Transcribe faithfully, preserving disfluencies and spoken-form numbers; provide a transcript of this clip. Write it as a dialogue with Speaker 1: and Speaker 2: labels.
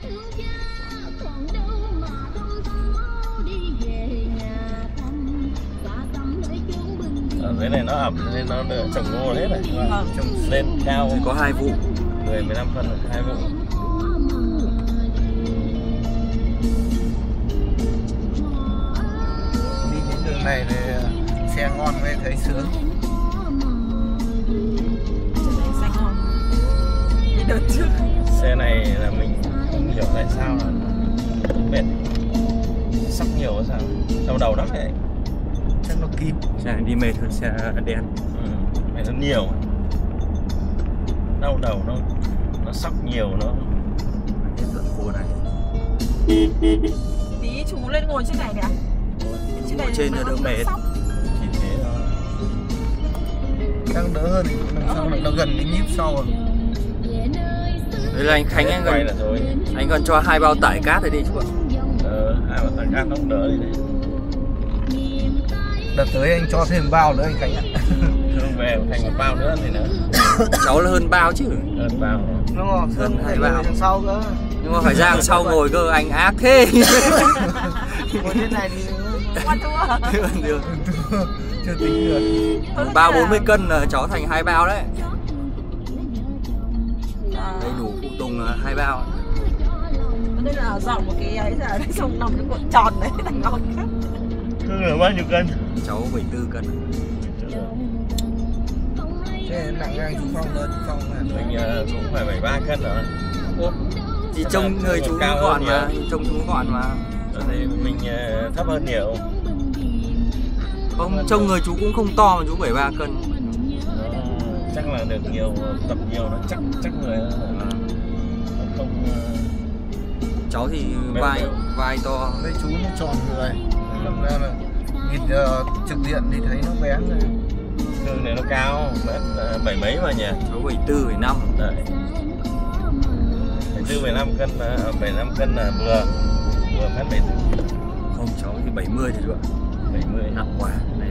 Speaker 1: Ở dưới này nó ẩm nên nó được trồng ngô hết này, trồng lên cao.
Speaker 2: Có hai vụ,
Speaker 1: mười mười lăm phân hai vụ.
Speaker 3: Đi những đường này thì xe ngon mới thấy sướng.
Speaker 4: Đợt trước
Speaker 1: Xe này là mình không hiểu tại sao là mệt, sóc nhiều hay sao, đau đầu lắm này.
Speaker 3: Chắc nó kín.
Speaker 2: xe này đi mệt hơn xe đen.
Speaker 1: Ừ, mệt hơn nhiều, đau đầu nó nó sóc nhiều nó.
Speaker 2: Hết đoạn phố này.
Speaker 4: tí chú lên ngồi trên này nè. Trên
Speaker 2: Ngồi trên cho đỡ mệt.
Speaker 1: Chỉ thế thôi.
Speaker 3: Đang đỡ hơn, đằng sau nó gần cái nhíp sau rồi.
Speaker 2: Đây là anh Khánh, anh
Speaker 1: Quay
Speaker 2: còn,
Speaker 1: là rồi.
Speaker 2: anh còn cho hai bao tải cát ở đây chú ạ.
Speaker 1: Ờ, hai bàn tay cát nó cũng đỡ đi đấy.
Speaker 3: Đợt tới anh cho thêm bao nữa anh Khánh ạ.
Speaker 1: Thương về thành một bao nữa thì nữa.
Speaker 2: Cháu là hơn bao chứ.
Speaker 1: Hơn bao.
Speaker 3: Nó ngọt hơn
Speaker 2: hai
Speaker 3: hai
Speaker 2: bao.
Speaker 3: bao đằng sau cơ.
Speaker 2: Nhưng mà phải ra đằng sau ngồi cơ, anh ác thế.
Speaker 3: Ngồi trên này thì
Speaker 4: Qua thua.
Speaker 2: Được.
Speaker 3: chưa tính được.
Speaker 2: Một bao bốn mươi cân là cháu thành hai bao đấy. Đầy đủ phụ tùng là hai bao.
Speaker 4: Đây là dọn một cái ấy ra đây xong nằm cái cuộn tròn đấy thành ngon.
Speaker 1: Thương là bao nhiêu cân?
Speaker 2: Cháu bảy mươi tư cân.
Speaker 3: Thế nặng ngang chú Phong nữa, chú Phong là
Speaker 1: Mình uh, cũng phải bảy mươi ba cân rồi.
Speaker 2: Thì trông người chú
Speaker 1: cao
Speaker 2: gọn
Speaker 1: hơn
Speaker 2: mà,
Speaker 1: nhiều.
Speaker 2: trông chú gọn mà.
Speaker 1: Ở đây mình uh, thấp hơn nhiều.
Speaker 2: Không, trông người chú cũng không to mà chú bảy mươi ba cân.
Speaker 1: Nó chắc là được nhiều, tập nhiều nó chắc chắc người nó không. Uh,
Speaker 2: Cháu thì
Speaker 1: Mềm
Speaker 2: vai
Speaker 1: đều.
Speaker 2: vai to.
Speaker 3: mấy chú nó tròn người. Thật ra là nhìn uh, trực diện thì thấy nó bé rồi.
Speaker 1: Thương này nó cao, mét uh, bảy mấy mà nhỉ?
Speaker 2: Cháu bảy mươi tư, bảy mươi lăm.
Speaker 1: Đấy. bảy mươi tư, bảy mươi lăm cân, uh, bảy mươi lăm cân là vừa, vừa mét bảy mươi tư.
Speaker 2: Không, cháu thì bảy mươi thì được.
Speaker 1: bảy mươi
Speaker 2: Nặng quá.